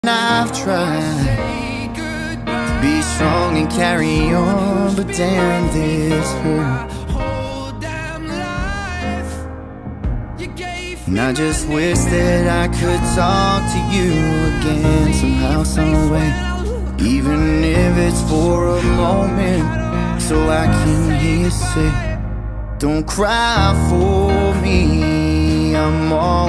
I've tried to be strong and carry on, but damn, this hurt. And I just wish that I could talk to you again, somehow, some way, even if it's for a moment, so I can hear you say, don't cry for me, I'm all